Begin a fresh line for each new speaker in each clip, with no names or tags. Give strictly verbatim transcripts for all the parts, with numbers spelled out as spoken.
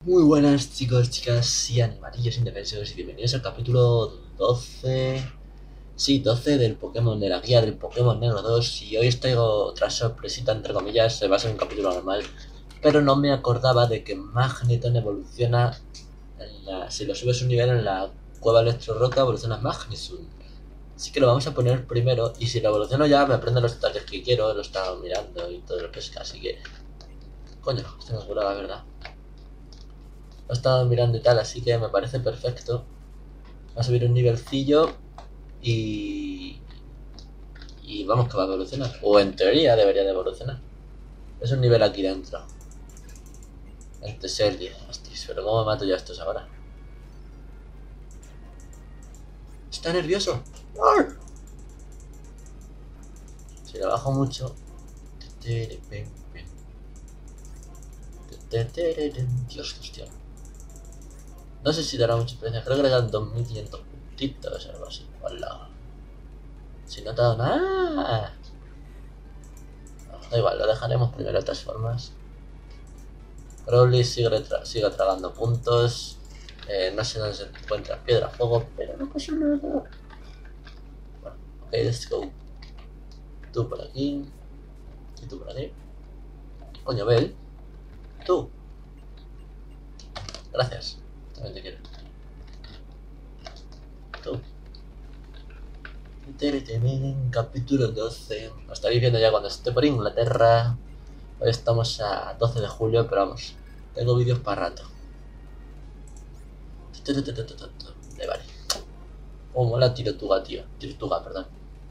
Muy buenas chicos, chicas y animalillos indefensos y bienvenidos al capítulo doce. Sí, doce del Pokémon, de la guía del Pokémon Negro dos. Y hoy os traigo otra sorpresita, entre comillas. Se va a ser un capítulo normal, pero no me acordaba de que Magneton evoluciona en la, si lo subes un nivel en la cueva Electro Roca, evoluciona Magnezone. Así que lo vamos a poner primero, y si lo evoluciono ya me aprendo los detalles que quiero. Lo estaba mirando y todo lo que es, así que coño, esto me curaba, la verdad. Lo he estado mirando y tal, así que me parece perfecto. Va a subir un nivelcillo y... Y vamos que va a evolucionar. O en teoría debería de evolucionar. Es un nivel aquí dentro. Este serie. Hostias, pero ¿cómo me mato yo a estos ahora? Está nervioso. Si le bajo mucho... Dios, hostia. No sé si dará mucha experiencia. Creo que le dan dos mil quinientos puntitos o algo así. Hola. Si no te ha dado nada. Da igual, lo dejaremos primero de todas formas. Crowley sigue, tra sigue tragando puntos. Eh, no sé dónde se encuentra Piedra Fuego, pero no pasa nada. Bueno, ok, let's go. Tú por aquí. Y tú por aquí. Coño, Bell. Tú. Gracias. También te quiero. Tú. Capítulo doce. Lo estaréis viendo ya cuando esté por Inglaterra. Hoy estamos a doce de julio, pero vamos. Tengo vídeos para rato. De vale. Oh, mola Tirotuga, tío. Tirotuga, perdón.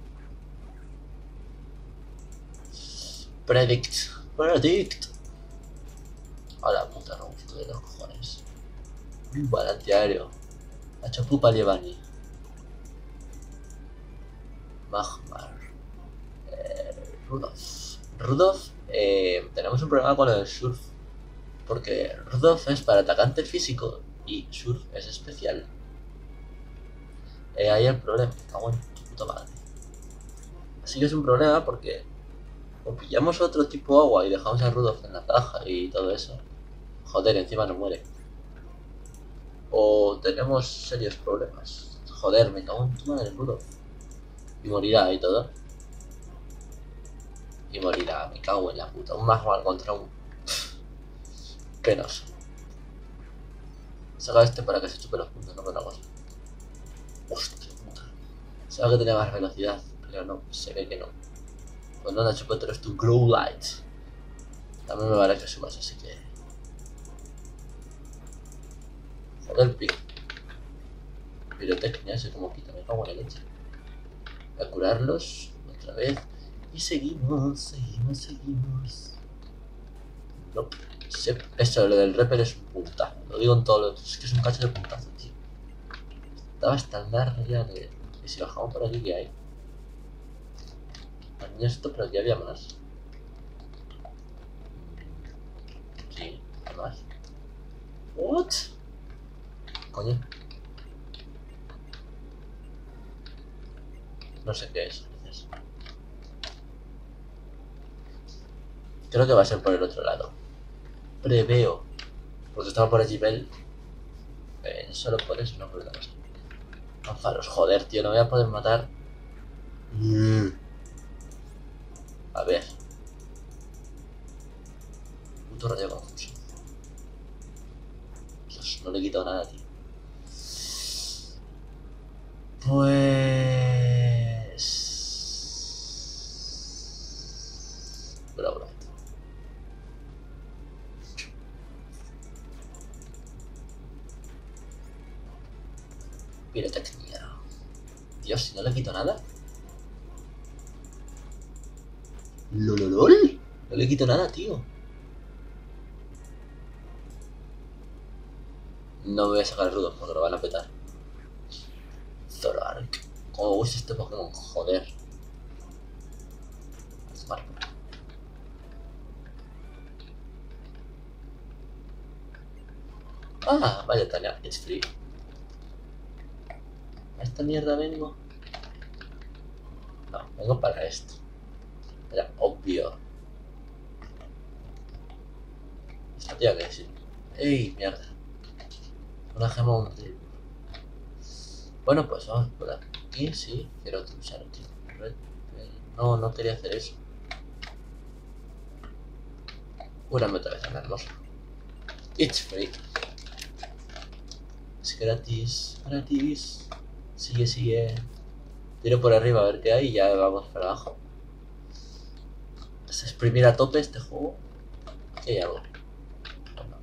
Predict. Predict. A la puta, robustito de los cojones. Viva el antiaéreo. La chapupa Lievani. Magmar. Eh, Rudolf. Rudolf, eh, tenemos un problema con el surf. Porque Rudolf es para atacante físico y surf es especial. Eh, ahí el problema. Cago en tu puta madre. Así que es un problema porque o pillamos otro tipo de agua y dejamos a Rudolf en la caja y todo eso. Joder, encima no muere. O tenemos serios problemas. Joder, me cago en tu madre, Rudolf. Y morirá y todo. Y morirá, me cago en la puta. Un Magmar contra un... Penoso. Saca este para que se chupe los puntos, no con cosa. Hostia puta. Sabe que tenía más velocidad, pero no, se ve que no. Pues no, Nacho, pero eres tu Glow Light. También me vale que subas, así que... Joder, pi... Pirotecnia, ese como quita, me cago en la leche. Voy a curarlos otra vez. Y seguimos, seguimos, seguimos. No, eso, lo del repel es un puntazo. Lo digo en todo lo... Es que es un cacho de puntazo, tío. Estaba hasta el dar ya de... Y si bajamos por aquí, ¿qué hay? Niño, esto, pero aquí había más. Sí, hay más. What? Coño. No sé qué es. Entonces. Creo que va a ser por el otro lado. Preveo. Porque estaba por allí Bell. Eh, solo por eso no creo que pase. Ánfalos, joder, tío, no voy a poder matar. Mm. A ver. Puto rayo confuso. Dios, no le he quitado nada, tío. Pues... Bro, bro. Pirotecnia. Dios, si no le quito nada. ¿Lololol? No le quito nada, tío. No me voy a sacar el rudo porque lo van a petar. Zoroark. ¿Cómo me gusta este Pokémon? Joder. Ah, vaya Tania, it's free. ¿A esta mierda vengo? No, vengo para esto. Era obvio. Esta tía que sí. ¡Ey, mierda! Una gema un tribu. Bueno, pues vamos por aquí, sí. Quiero usar el tipo red. No, no quería hacer eso. Cúrame otra vez, hermoso. It's free. Es gratis, gratis. Sigue, sigue. Tiro por arriba a ver qué hay y ya vamos para abajo. Es exprimir a tope este juego. Aquí hay algo. Bueno.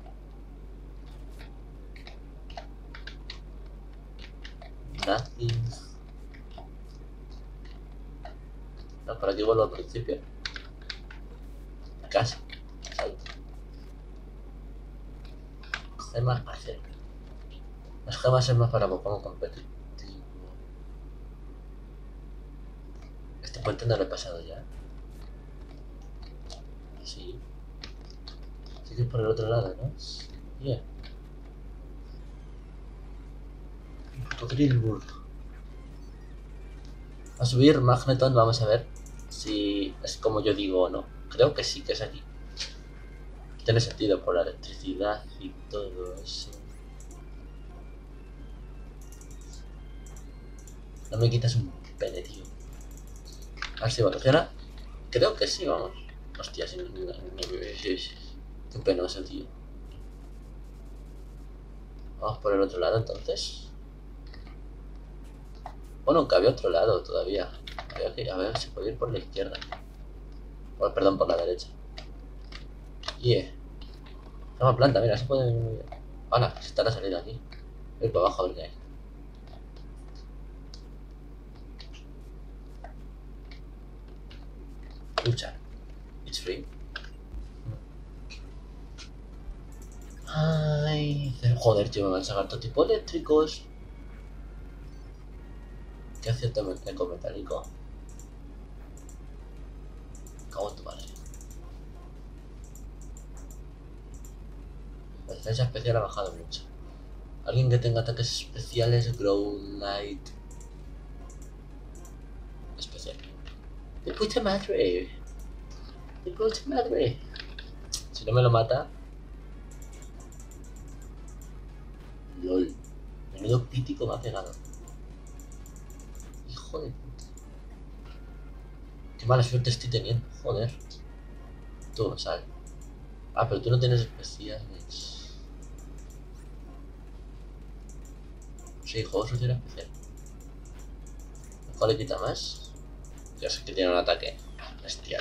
Nothing. No, por aquí vuelvo al principio. Casi. Salto. Gemas acero. Las gemas es más para Pokémon competitivo. Este puente no lo he pasado ya. Sí. Sí que es por el otro lado, ¿no? Yeah. Cocodrilo. A subir Magneton, vamos a ver si es como yo digo o no. Creo que sí que es aquí. Tiene sentido por la electricidad y todo eso. No me quitas un pene, tío. A ver si evoluciona. Creo que sí, vamos. Hostia, sí, qué penoso, tío. Vamos por el otro lado, entonces. Bueno, aunque había otro lado todavía. Había que, a ver, se puede ir por la izquierda. Oh, perdón, por la derecha. Yeah. Toma planta, mira, se puede... Hola, se está la salida aquí. Voy por abajo a ver qué hay. Lucha. It's free. Ay, joder, tío, me van a sacar todo tipo eléctricos. ¿Qué hace este muñeco metálico? Cago en tu madre. La defensa especial ha bajado mucho. Alguien que tenga ataques especiales, Grow Light. Especial. ¡De puta madre! ¡De puta madre! Si no me lo mata. LOL. Menudo crítico me ha pegado. Hijo de puta. Qué mala suerte estoy teniendo. Joder. Tú, sal. Ah, pero tú no tienes especiales. Sí, juego sucio era especial. Mejor le quita más. Ya sé que tiene un ataque bestial.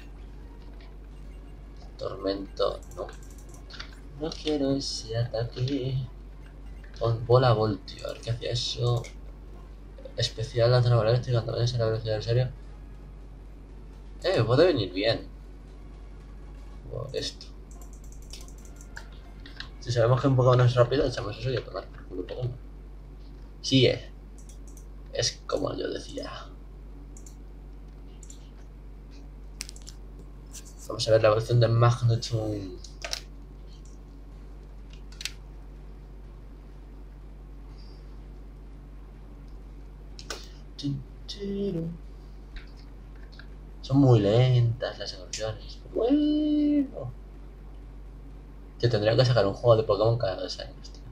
Tormento, no. No quiero ese ataque. Con bola voltio, a ver qué hacía eso. Especial lanza una bola eléctrica cuando vayas a la velocidad en serio. Eh, puede venir bien. O esto. Si sabemos que un Pokémon es rápido, echamos eso y a tomar por culo Pokémon. Sí, eh. Es como yo decía. Vamos a ver la evolución de Magneton. Son muy lentas las evoluciones. Bueno. Te tendría que sacar un juego de Pokémon cada dos años, tío.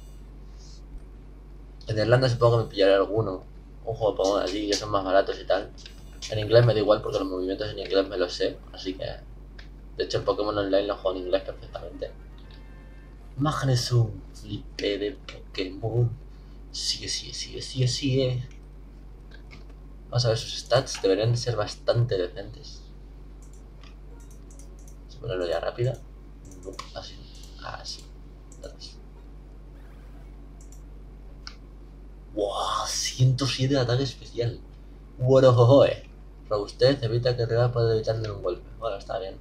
En Irlanda supongo que me pillaré alguno. Un juego de Pokémon así, que son más baratos y tal. En inglés me da igual porque los movimientos en inglés me los sé. Así que... De hecho, en Pokémon Online lo juego en inglés perfectamente. Magneton, flipe de Pokémon. Sigue, sigue, sigue, sigue, sigue. Vamos a ver sus stats. Deberían ser bastante decentes. Vamos a ponerlo ya rápido. No, así. Así. Wow, ciento siete de ataque especial. Worojojoe. Robustez evita que el rival pueda evitarle un golpe. Bueno, está bien.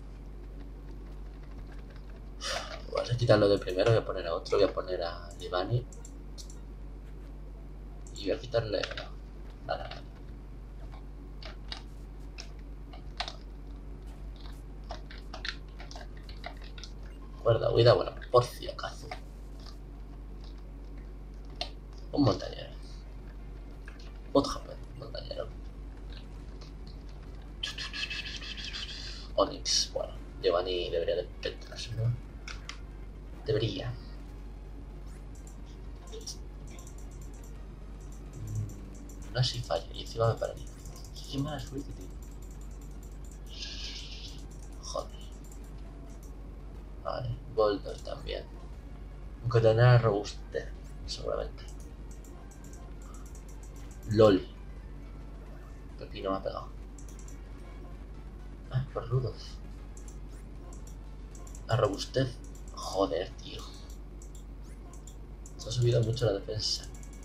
Voy a quitarlo de primero, voy a poner a otro, voy a poner a Livani. Y voy a quitarle... No, nada. Cuerda, huida, bueno, por si acaso. Un montañero. Otro montañero. Onix, bueno, Giovanni debería de petarse, ¿no? Debería. No sé si falla y encima me paraliza. Qué mala suerte, tío. Joder. Vale, Boulder también. Aunque tendrá robustez, seguramente. LOL. Pepino me ha pegado. Ah, por rudos. La robustez. Joder, tío. Se ha subido mucho la defensa.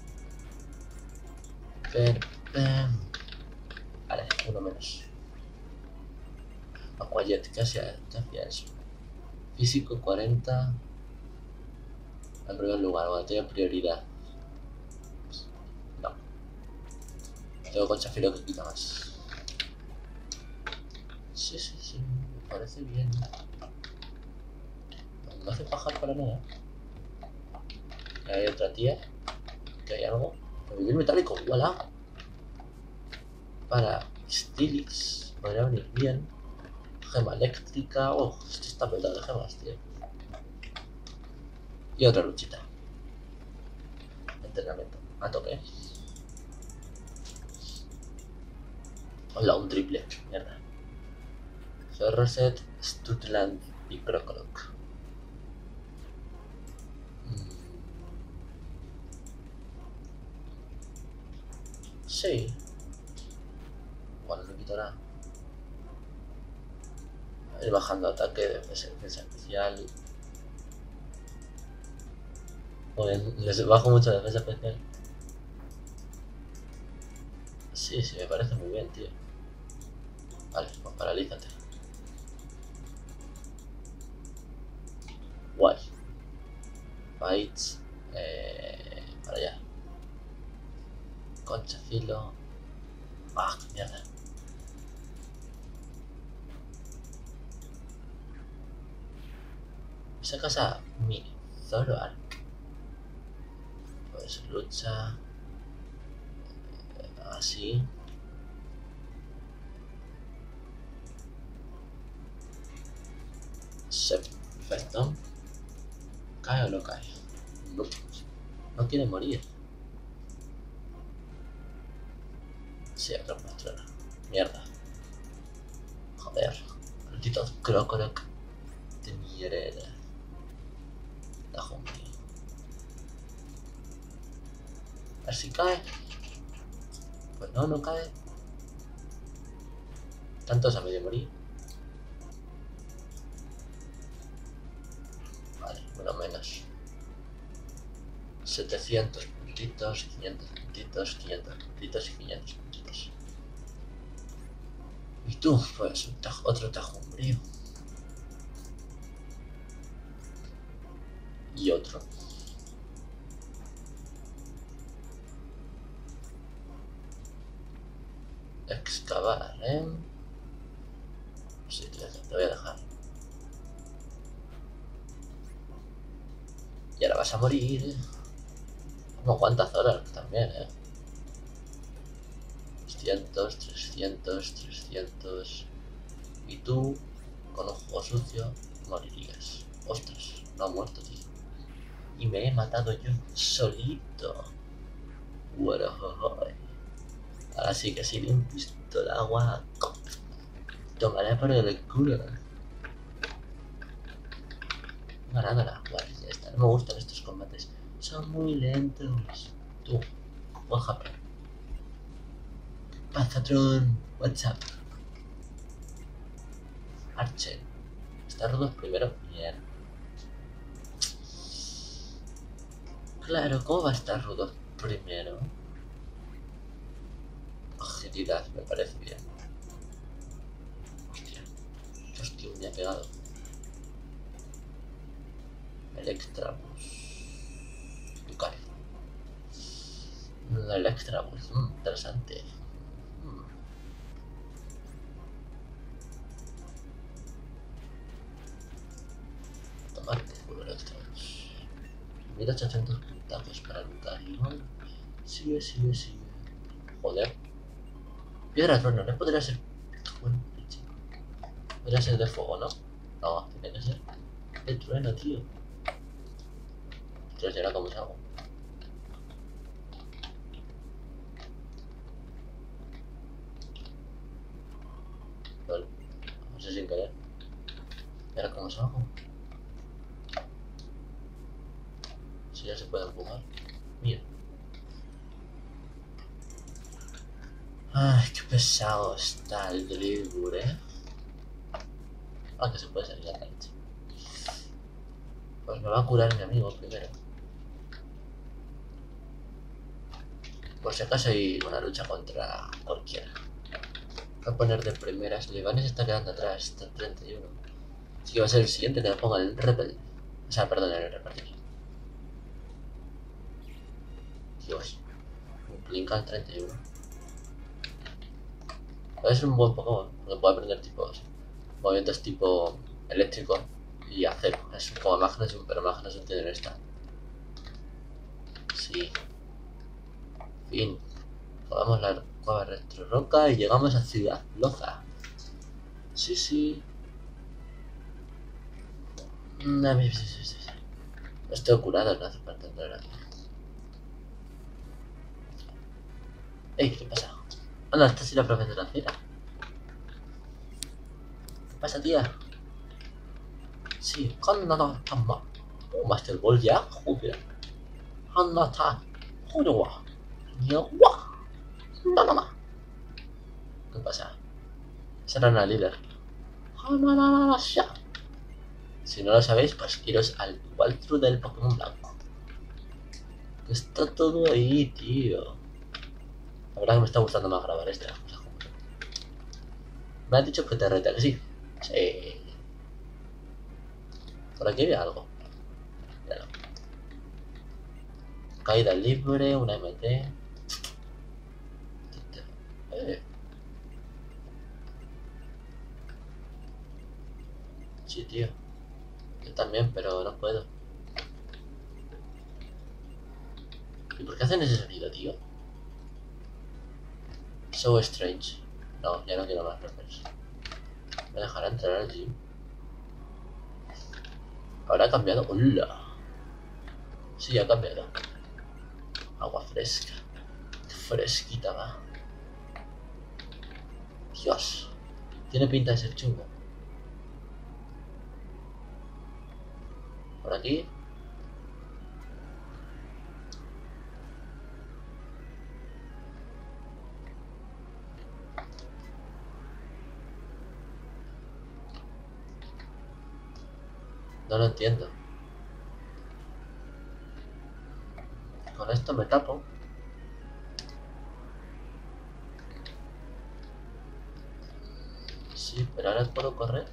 Pen, pen. Vale, uno menos. Aquajet, ¿qué hacía, ¿qué hacía eso? Físico cuarenta. En primer lugar, bueno, tiene prioridad. No. Tengo con Chafiro que quita más. Sí, sí, sí. Me parece bien. No hace pajar para nada. Hay otra tía. Que hay algo. Revivir metálico, voilà. Para Stilix. Podría venir bien. Gema eléctrica. Oh, esto está petado de gemas, tío. Y otra luchita. Entrenamiento. A tope. Hola, un triple. Mierda. Ferroset, Stutland y Krokorok. Sí. Bueno, no quito nada. Ir bajando ataque, defensa, defensa especial. Joder, les bajo mucho la defensa especial. Sí, sí, me parece muy bien, tío. Vale, pues paralízate. Guay. Fights. Eh, para allá. Concha filo. Ah, qué mierda. Sacas a mi Zoroark. Pues lucha. Así. Perfecto. ¿Cae o no cae? No, no quiere morir. Sí, otro patrón. Mierda. Joder. Maldito Krokorok de mierda. Tajo mío. A ver si cae. Pues no, no cae. Tantos a medio morir. Vale, uno menos. setecientos puntitos, quinientos puntitos, quinientos puntitos y quinientos puntitos. Y tú, pues un tajo, otro tajo umbrío. Y otro. Excavar, ¿eh? Sí, te voy a dejar. Y ahora vas a morir. No aguanta Zoroark también, eh. doscientos, trescientos, trescientos. Y tú, con un juego sucio, morirías. Ostras, no ha muerto, tío. Y me he matado yo solito. Bueno, ahora sí que si le un pistola de agua, tomaré por el culo. Ganándola, vale, ya está. No me gustan estos combates. Son muy lentos. Tú, buen Japón. Pazatron, what's up? Archer. ¿Está rudo primero? Bien. Claro, ¿cómo va a estar rudo primero? Agilidad, me parece bien. Hostia. Hostia, me ha pegado. Electrabus. Lucar. Electrabus. Mm, interesante. Mm. Tomate por Electrabus. mil ochocientos puntazos para Lucario. Sigue, sigue, sigue. Joder. Piedra de trueno, ¿no podría ser? Bueno, podría ser de fuego, ¿no? No, tiene que ser de trueno, tío. Ostras, ¿y ahora cómo salgo? Lol. No sé sin querer. ¿Y ahora cómo salgo? Si ya se puede empujar. Mira. Ay, qué pesado está el dribble, ¿eh? Ah, que se puede salir a la leche. Pues me va a curar mi amigo primero. Por si acaso hay una lucha contra cualquiera. Voy a poner de primeras. Levanes está quedando atrás, está en treinta y uno. Así que va a ser el siguiente que me ponga el repel. O sea, perdón, el repartir. Dios. Un Blinkan treinta y uno. Es un buen Pokémon, porque puede aprender tipos. Movimientos tipo eléctrico y acero. Es como Magnesium, pero Magnesium tiene esta. Sí. Fin. Jugamos la cueva retro roca y llegamos a Ciudad Loza. Sí, sí. No, sí, sí, sí. Estoy curado, no hace falta entrar aquí. Ey, ¿qué pasa? Hola, esta sí la profesora Cira. ¿Qué pasa, tía? Sí, Hanna Tama. Oh, Master Ball ya, joder. Hanna Ta. Joder, Yawa. No, no, no. ¿Qué pasa? Será una líder. Hanna ya. Si no lo sabéis, pues iros al walkthrough del Pokémon Blanco. Está todo ahí, tío. La verdad que me está gustando más grabar este. Me has dicho que te reta, que sí. Sí. Por aquí había algo. Míralo. Caída libre, una M T. Eh. Sí, tío. Yo también, pero no puedo. ¿Y por qué hacen ese sonido, tío? So strange. No, ya no quiero más rappers. ¿Me dejará entrar al gym? ¿Habrá cambiado? ¡Hola! Sí, ha cambiado. Agua fresca. Qué fresquita va. Dios. Tiene pinta de ser chungo. Por aquí. No lo entiendo. Con esto me tapo. Sí, pero ahora puedo correr.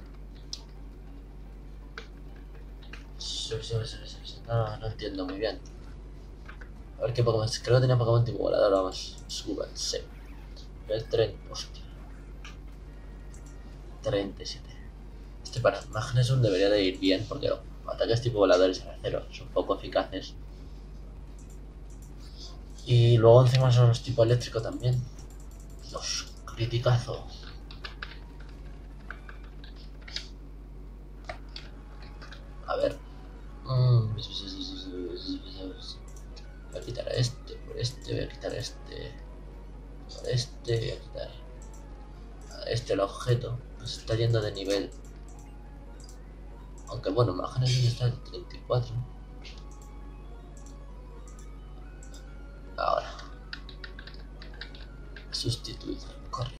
Sí, sí, sí, sí, sí. No, no entiendo muy bien. A ver qué Pokémon. Creo que tenía Pokémon tipo volador. Vamos. Suban, sí. El tren. Hostia. treinta y siete. Este para Magnesium debería de ir bien porque los ataques tipo voladores en acero son poco eficaces. Y luego encima son los tipo eléctrico también. Los criticazo. A ver. Mm. Voy a quitar a este, por este, voy a quitar a este, por este, voy a quitar a este el objeto. Pues está yendo de nivel. Aunque bueno, Magnesium está en treinta y cuatro. Ahora. Sustituir.